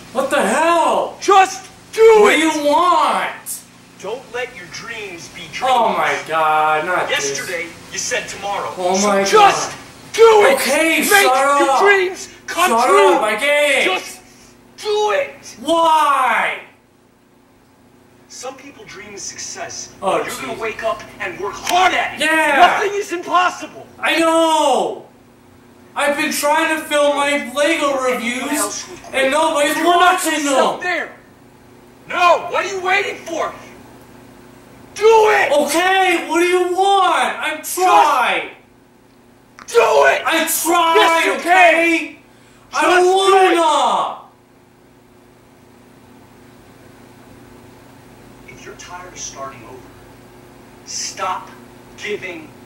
What the hell? Just do What it! do you want? Don't let your dreams be dreams. Oh my god, not Yesterday, this. you said tomorrow. Oh so my just god. do it! Okay, Make shut your up. dreams come Shut true! up, I get it. Just do it! Why? Some people dream of success. Oh, You're geez. gonna wake up and work hard at it. Yeah. Nothing is impossible. I know. I've been trying to film my Lego reviews, and nobody's watching them. There. No, what are you waiting for? Do it! Okay, what do you want? I'm trying. Do it! I'm trying, Yes, you okay? I don't Just do it. wanna. If you're tired of starting over, stop giving